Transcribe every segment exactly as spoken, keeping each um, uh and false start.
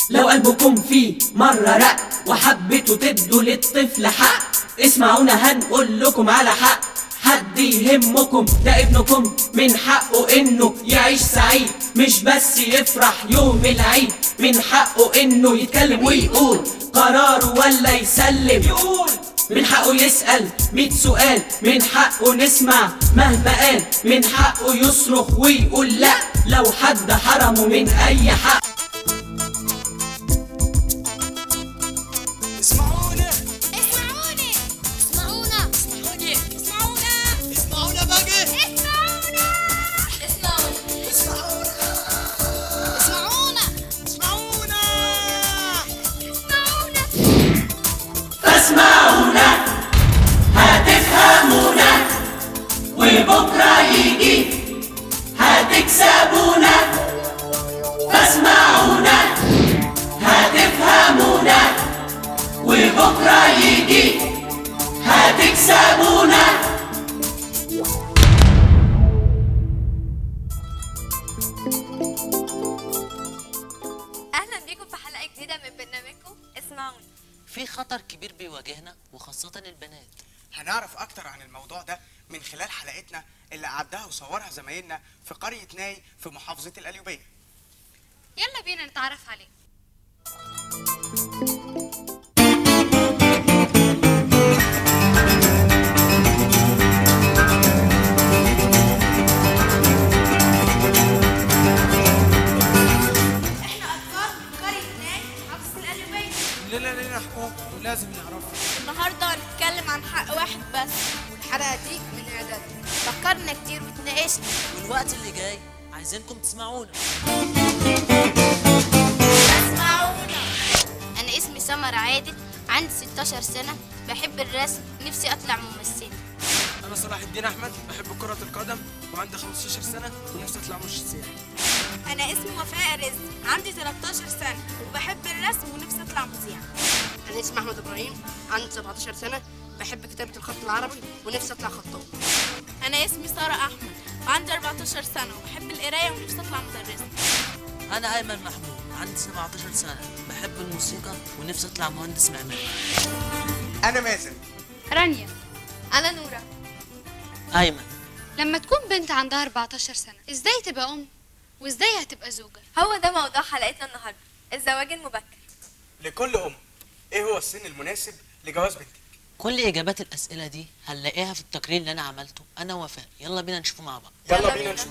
لو قلبكم فيه مرة رق وحبيتوا تدوا للطفل حق، اسمعونا هنقول لكم على حق. حد يهمكم ده ابنكم من حقه انه يعيش سعيد، مش بس يفرح يوم العيد، من حقه انه يتكلم ويقول قراره ولا يسلم، يقول من حقه يسأل ميت سؤال، من حقه نسمع مهما قال، من حقه يصرخ ويقول لا لو حد حرمه من اي حق. اسمعونا اسمعوني اسمعونا اسمعوني اسمعونا اسمعونا باقي اسمعونا اسمعونا اسمعونا اسمعونا اسمعونا اسمعونا فاسمعونا هتفهمونا وبكرة يجي هتكسبونا. فاسمعونا هتفهمونا وبكرة يجي هتكسبونا. اهلا بيكم في حلقه جديده من برنامجكم اسمعوني. في خطر كبير بيواجهنا وخاصة البنات. هنعرف أكتر عن الموضوع ده من خلال حلقتنا اللي أعدها وصورها زمايلنا في قرية ناي في محافظة القليوبية. يلا بينا نتعرف عليه. احنا اطفال قريه ناي محافظه القليوبيه. لنا لنا حقوق ولازم نعرفها. النهارده هنتكلم عن حق واحد بس، والحلقه دي من اعداد فكرنا كتير واتناقشنا. والوقت اللي جاي عايزينكم تسمعونا. اسمعونا. انا اسمي سمر عادل، عندي ستاشر سنه، بحب الرسم، نفسي اطلع ممثله. أنا صلاح الدين أحمد، بحب كرة القدم وعندي خمستاشر سنة ونفسي أطلع مشجع. انا اسمي وفاء رزق، عندي تلتاشر سنه وبحب الرسم ونفسي اطلع مذيعه. أنا اسمي أحمد إبراهيم، عندي سبعتاشر سنة، بحب كتابة الخط العربي ونفسي أطلع خطاط. انا اسمي ساره احمد، وعندي اربعتاشر سنه وبحب القرايه ونفسي اطلع مدرسه. أنا أيمن محمود، عندي سبعتاشر سنة، بحب الموسيقى ونفسي أطلع مهندس معماري. أنا مازن. رانيا، انا نوره. أيمن. لما تكون بنت عندها أربعتاشر سنة ازاي تبقى ام وازاي هتبقى زوجة؟ هو ده موضوع حلقتنا النهارده، الزواج المبكر. لكل أم، إيه هو السن المناسب لجواز بنتك؟ كل إجابات الأسئلة دي هنلاقيها في التقرير اللي أنا عملته أنا ووفاء. يلا بينا نشوفه مع بعض. يلا بينا نشوف.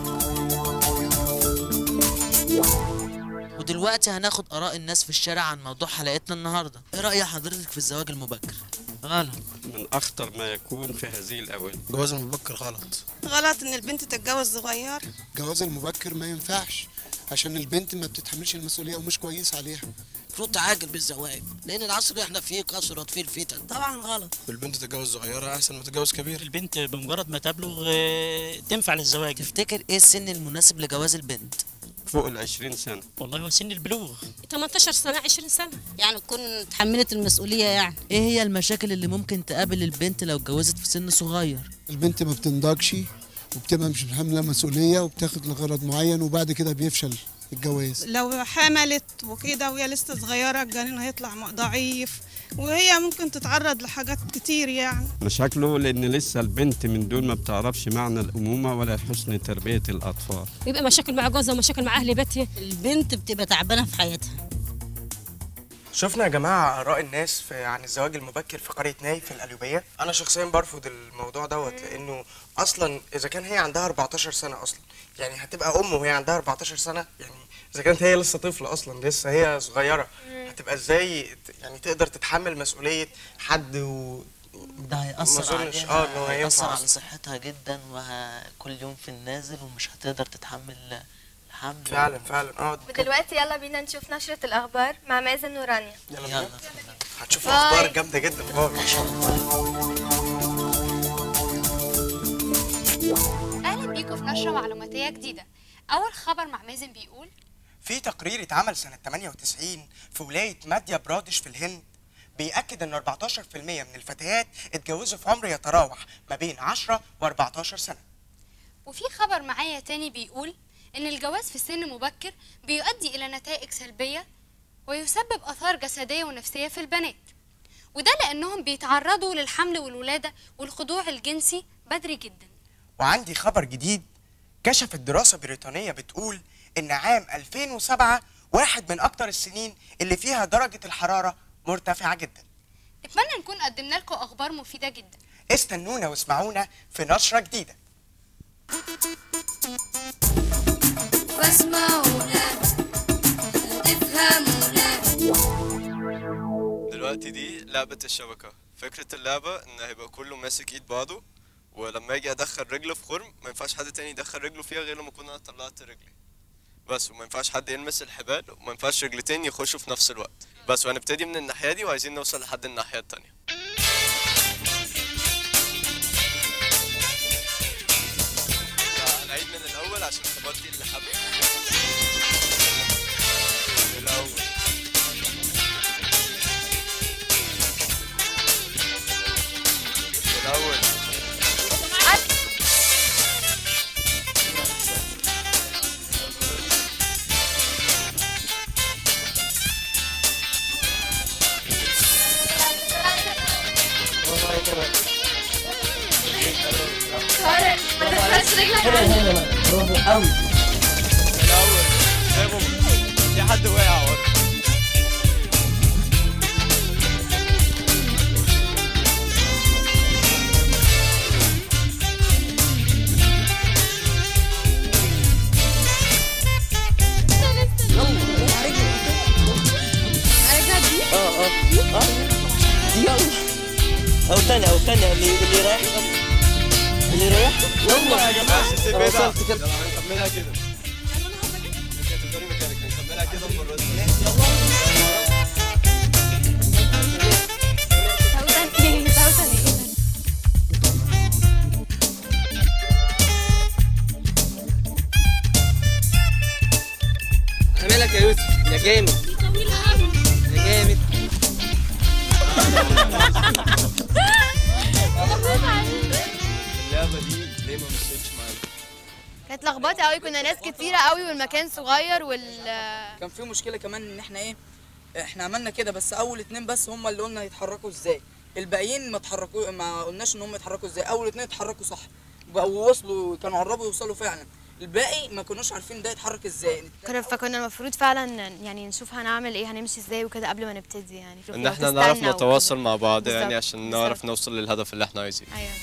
ودلوقتي هناخد آراء الناس في الشارع عن موضوع حلقتنا النهاردة. إيه رأي حضرتك في الزواج المبكر؟ غلط. من أخطر ما يكون في هذه الأوان. الجواز المبكر غلط. غلط إن البنت تتجوز صغير. الجواز المبكر ما ينفعش عشان البنت ما بتتحملش المسؤولية ومش كويس عليها. المفروض تعاجل بالزواج لأن العصر اللي احنا فيه كثرت فيه الفتن. طبعا غلط. البنت تتجوز صغيرة أحسن ما تتجوز كبير. البنت بمجرد ما تبلغ آه، تنفع للزواج. تفتكر إيه السن المناسب لجواز البنت؟ فوق العشرين سنة. والله هو سن البلوغ تمنتاشر سنة عشرين سنة، يعني تكون تحملت المسؤولية. يعني إيه هي المشاكل اللي ممكن تقابل البنت لو اتجوزت في سن صغير؟ البنت ما بتنضجش وبتبقى مش حاملة مسؤولية وبتاخد لغرض معين وبعد كده بيفشل الجواز. لو حملت وكده وهي لسه صغيرة الجنين هيطلع ضعيف وهي ممكن تتعرض لحاجات كتير. يعني مشاكله لأن لسه البنت من دون ما بتعرفش معنى الأمومة ولا حسن تربية الأطفال. بيبقى مشاكل مع جوزها ومشاكل مع أهل بيتها. البنت بتبقى تعبانة في حياتها. شفنا يا جماعة آراء الناس في عن الزواج المبكر في قرية ناي في القليوبية. أنا شخصيا برفض الموضوع دوت، لأنه أصلا إذا كان هي عندها أربعتاشر سنة أصلا، يعني هتبقى أم وهي عندها أربعتاشر سنة، يعني إذا كانت هي لسه طفلة أصلا لسه هي صغيرة، هتبقى إزاي يعني تقدر تتحمل مسؤولية حد و ده هيأثر ما أظنش عليها، اه إن هو هيأثر هينفع على صحتها جدا وكل يوم في النازل ومش هتقدر تتحمل الحمل. فعلا فعلا اه. ودلوقتي يلا بينا نشوف نشرة الأخبار مع مازن ورانيا. يلا يلا بينا. هتشوفوا أخبار جامدة جدا. ما شاء الله. أهلا بيكم في نشرة معلوماتية جديدة. أول خبر مع مازن بيقول في تقرير اتعمل سنة تمانية وتسعين في ولاية ماديا برادش في الهند بيأكد ان أربعتاشر في المية من الفتيات اتجوزوا في عمر يتراوح ما بين عشرة وأربعتاشر سنة. وفي خبر معايا تاني بيقول إن الجواز في سن مبكر بيؤدي إلى نتائج سلبية ويسبب آثار جسدية ونفسية في البنات، وده لأنهم بيتعرضوا للحمل والولادة والخضوع الجنسي بدري جدا. وعندي خبر جديد، كشفت دراسة بريطانية بتقول إن عام ألفين وسبعة واحد من أكتر السنين اللي فيها درجة الحرارة مرتفعة جدا. نتمنى نكون قدمنا لكم أخبار مفيدة جدا. استنونا واسمعونا في نشرة جديدة. فاسمعونا تفهمونا. دلوقتي دي لعبة الشبكة. فكرة اللعبة إن هيبقى كله ماسك إيد بعضه، ولما أجي أدخل رجل في خرم ما ينفعش حد تاني يدخل رجله فيها غير لما أكون أنا طلعت رجلي بس، وما ينفعش حد يلمس الحبال، وما ينفعش رجلتين يخشوا في نفس الوقت بس. وهنبتدي من الناحية دي وعايزين نوصل لحد الناحية التانية. هنعيد من الأول عشان تبطي اللي حابب. الأول الأول طارق ما تدخلش رجلك هنا هنا برافو قوي. الأول سيبهم، في حد واقع ورا. اه اه اه يلا. او تاني او تاني اللي اللي رايح اللي رايح يلا يا جماعه وصلت كده. يلا هنكملها كده. انت هتفضلي مكانك، هنكملها كده المره دي. اعملك يا يوسف يا جامد يا جامد. اللعبه دي ليه ما مشيتش معانا؟ كانت لخبطه قوي، كنا ناس كتيره قوي والمكان صغير وال كان في مشكله كمان ان احنا ايه، احنا عملنا كده بس اول اتنين بس هم اللي قلنا يتحركوا ازاي، الباقيين ما اتحركوا، ما قلناش ان هم يتحركوا ازاي. اول اتنين اتحركوا صح بقوا وصلوا، كانوا قربوا يوصلوا فعلا، الباقي ما كانوش عارفين ده يتحرك ازاي. كنا فكنا المفروض فعلا يعني نشوف هنعمل ايه، هنمشي ازاي وكده قبل ما نبتدي، يعني ان احنا نعرف نتواصل مع بعض يعني عشان نعرف نوصل للهدف اللي احنا عايزينه. ايوه.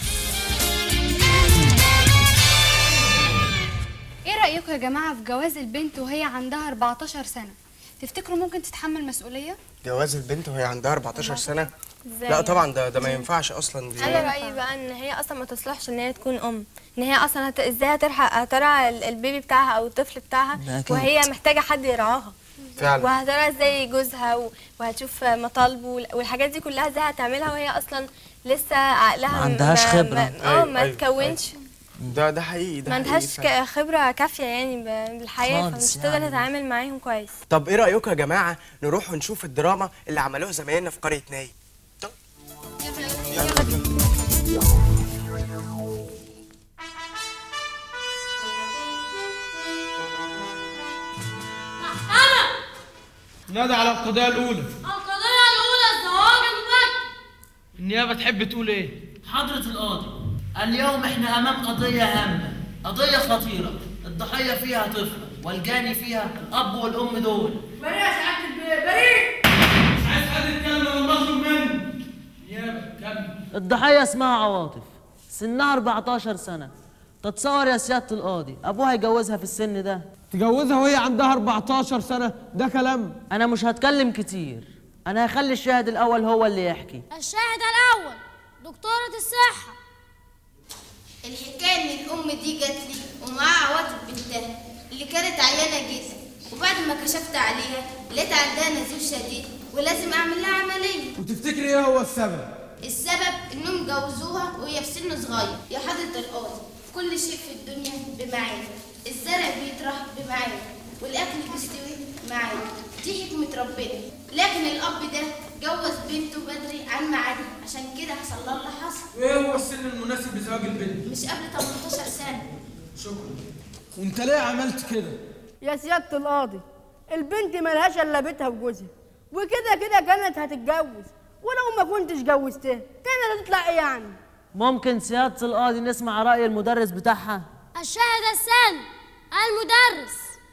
ايه رأيكم يا جماعة في جواز البنت وهي عندها أربعتاشر سنة؟ تفتكروا ممكن تتحمل مسؤولية؟ جواز البنت وهي عندها أربعتاشر سنة؟ ازاي؟ لا طبعا ده ده ما ينفعش اصلا. دي انا رايي بقى ان هي اصلا ما تصلحش ان هي تكون ام، ان هي اصلا هت... ازاي هترحق هترعى ال- البيبي بتاعها او الطفل بتاعها وهي محتاجه حد يرعاها فعلا. وهترى ازاي جوزها و... وهتشوف مطالبه وال- والحاجات دي كلها ازاي هتعملها وهي اصلا لسه عقلها ما عندهاش ما- خبرة. ما- اه أيوة، ما أيوة، تكونش، ده ده حقيقي، ده ما حقيقي عندهاش فعلا. ك- خبره كافيه يعني ب- بالحياه، خالص فمش تقدر يعني. تتعامل معاهم كويس. طب ايه رايكم يا جماعه نروح ونشوف الدراما اللي عملوها زمايلنا في قريه ناي؟ نادى على القضية الأولى. القضية الأولى الزواج المبكر. النيابة تحب تقول إيه؟ حضرة القاضي، اليوم احنا امام قضية هامة، قضية خطيرة، الضحية فيها طفلة والجاني فيها الاب والام دول. بريء يا سعادة البيه، بريء. مش عايز حد يتكلم ولا مطلوب منه. نيابة كمل. الضحية اسمها عواطف، سنها أربعتاشر سنة. تتصور يا سيادة القاضي أبوها يجوزها في السن ده؟ تجوزها وهي عندها أربعتاشر سنة؟ ده كلام. أنا مش هتكلم كتير، أنا هخلي الشاهد الأول هو اللي يحكي. الشاهد الأول دكتورة الصحة. الحكايه ان الام دي جات لي ومعاها عواطف بنتها اللي كانت عيانه جدا، وبعد ما كشفت عليها لقيت عندها نزيف شديد ولازم اعمل لها عمليه. وتفتكري إيه هو السبب؟ السبب انهم جوزوها وهي في سن صغير. يا حضرة القاضي، كل شيء في الدنيا بمعاد، الزرع بيطرح بمعاد والاكل بيستوي معاد، دي حكمة ربنا. لكن الاب ده جوز بنته بدري عن ميعادها، عشان كده حصل لها اللي حصل. وإيه هو السن المناسب لزواج البنت؟ مش قبل تمنتاشر سنة. شكرا. وأنت ليه عملت كده؟ يا سيادة القاضي، البنت ملهاش الا بيتها وجوزها، وكده كده كانت هتتجوز، ولو ما كنتش جوزتها كانت هتطلع ايه يعني؟ ممكن سيادة القاضي نسمع رأي المدرس بتاعها؟ الشاهد الثاني المدرس.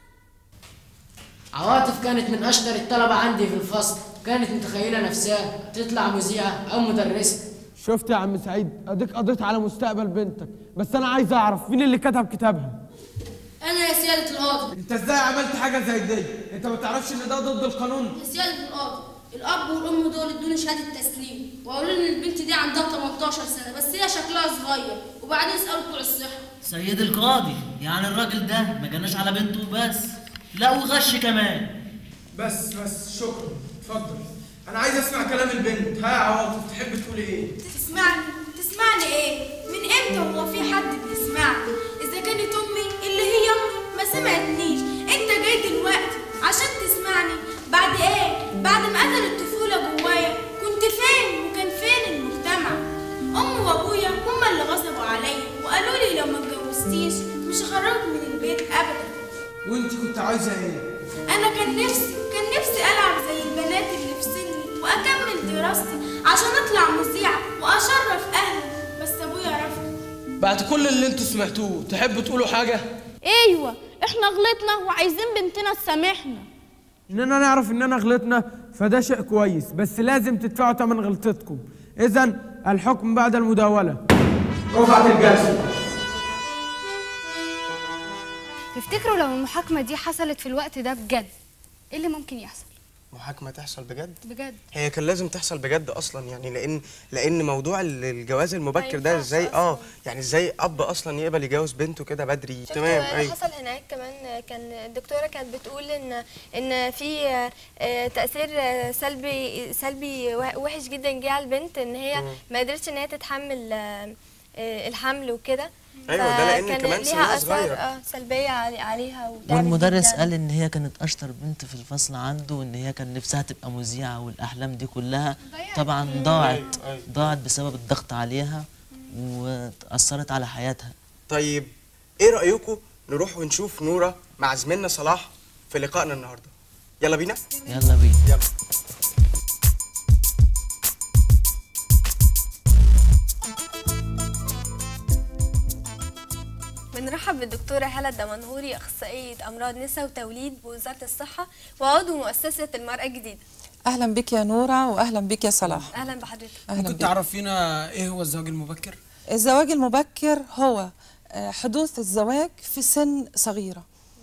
عواطف كانت من اشطر الطلبه عندي في الفصل، كانت متخيله نفسها تطلع مذيعه او مدرسه. شفت يا عم سعيد، اديك قضيت على مستقبل بنتك، بس انا عايز اعرف مين اللي كتب كتابها؟ انا يا سياده القاضي. انت ازاي عملت حاجه زي دي؟ انت ما تعرفش ان ده ضد القانون؟ يا سياده القاضي، الاب والام دول ادوني شهاده تسليم وقالوا لي ان البنت دي عندها تمنتاشر سنه، بس هي شكلها صغير، وبعدين سالوا بتوع الصحه. سيد القاضي، يعني الراجل ده ما جناش على بنته بس، لا وغش كمان. بس بس شكرا، اتفضل. انا عايز اسمع كلام البنت. ها يا عواطف، تحب تقولي ايه؟ تسمعني تسمعني ايه؟ من امتى هو في حد بيسمعني؟ اذا كانت امي اللي هي ما سمعتنيش، انت جاي دلوقتي عشان تسمعني بعد ايه؟ بعد ما قتل الطفوله جوايا كنت فين وكان فين المجتمع؟ امي وابويا هما اللي غصبوا عليا وقالوا لي لو ما اتجوزتيش مش هخرجك من البيت ابدا. وانت كنت عايزه ايه؟ انا كان نفسي كان نفسي العب زي البنات اللي في سني واكمل دراستي عشان اطلع مذيعه واشرف اهلي، بس ابويا رفض. بعد كل اللي انتوا سمعتوه تحبوا تقولوا حاجه؟ ايوه، احنا غلطنا وعايزين بنتنا تسامحنا. اننا نعرف اننا غلطنا فده شيء كويس، بس لازم تدفعوا ثمن غلطتكم. اذا الحكم بعد المداوله. رفعت الجلسه. تفتكروا لو المحاكمة دي حصلت في الوقت ده بجد، ايه اللي ممكن يحصل؟ محاكمة تحصل بجد؟ بجد هي كان لازم تحصل بجد اصلا، يعني لان لان موضوع الجواز المبكر ده ازاي اه يعني ازاي اب اصلا يقبل يجوز بنته كده بدري؟ تمام. ايوه اللي حصل هناك كمان، كان الدكتوره كانت بتقول ان ان في تاثير سلبي سلبي وحش جدا جه على البنت، ان هي ما قدرتش ان هي تتحمل الحمل وكده. ايوه ده لان كمان سنها صغير اه سلبيه عليها. والمدرس قال ان هي كانت اشطر بنت في الفصل عنده، وان هي كان نفسها تبقى مذيعه، والاحلام دي كلها طبعا ضاعت ضاعت بسبب الضغط عليها وتاثرت على حياتها. طيب ايه رايكم نروح ونشوف نوره مع زميلنا صلاح في لقائنا النهارده؟ يلا بينا. يلا بينا. يلا. بنرحب بالدكتورة هالة الدمنهوري، أخصائية أمراض نساء وتوليد بوزارة الصحة وعضو مؤسسة المرأة الجديدة. أهلا بك يا نورة وأهلا بك يا صلاح. أهلا بحضرتك. ممكن تعرفينا إيه هو الزواج المبكر؟ الزواج المبكر هو حدوث الزواج في سن صغيرة.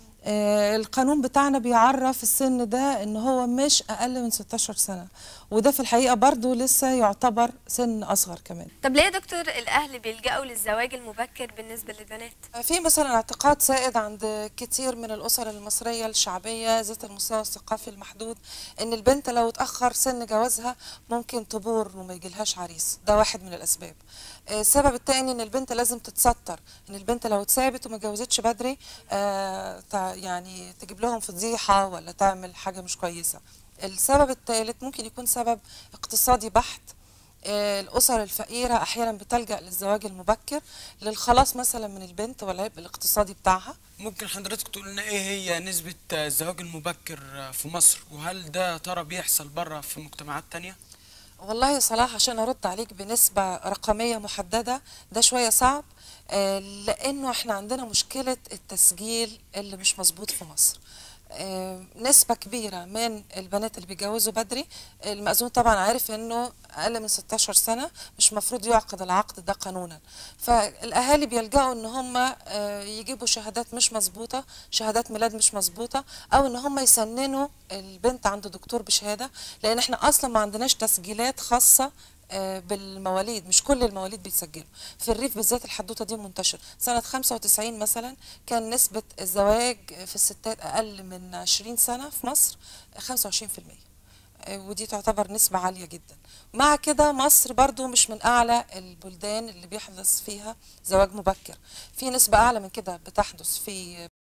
القانون بتاعنا بيعرف السن ده ان هو مش اقل من ستاشر سنة، وده في الحقيقة برضو لسه يعتبر سن اصغر كمان. طب ليه يا دكتور الاهل بيلجأوا للزواج المبكر بالنسبة للبنات؟ في مثلا اعتقاد سائد عند كتير من الاسر المصرية الشعبية ذات المستوى الثقافي المحدود ان البنت لو اتأخر سن جوازها ممكن تبور وما يجيلهاش عريس، ده واحد من الاسباب. السبب الثاني ان البنت لازم تتستر، ان البنت لو اتسابت وما اتجوزتش بدري آه يعني تجيب لهم فضيحه ولا تعمل حاجه مش كويسه. السبب الثالث ممكن يكون سبب اقتصادي بحت. آه الاسر الفقيره احيانا بتلجأ للزواج المبكر للخلاص مثلا من البنت والعبء الاقتصادي بتاعها. ممكن حضرتك تقول لنا ايه هي نسبه الزواج المبكر في مصر، وهل ده ترى بيحصل بره في مجتمعات تانية؟ والله يا صلاح عشان ارد عليك بنسبه رقميه محدده ده شويه صعب، آه لانه احنا عندنا مشكله التسجيل اللي مش مظبوط في مصر. آه نسبه كبيره من البنات اللي بيتجوزوا بدري، المأذون طبعا عارف انه اقل من ستاشر سنه مش مفروض يعقد العقد ده قانونا، فالاهالي بيلجأوا ان هم آه يجيبوا شهادات مش مظبوطه، شهادات ميلاد مش مظبوطه، او ان هم يسننوا البنت عند دكتور بشهاده، لان احنا اصلا ما عندناش تسجيلات خاصه بالمواليد، مش كل المواليد بيتسجلوا. في الريف بالذات الحدوته دي منتشره. سنه خمسة وتسعين مثلا كان نسبه الزواج في الستات اقل من عشرين سنه في مصر خمسة وعشرين في المية، ودي تعتبر نسبه عاليه جدا. مع كده مصر برضو مش من اعلى البلدان اللي بيحدث فيها زواج مبكر، في نسبه اعلى من كده بتحدث في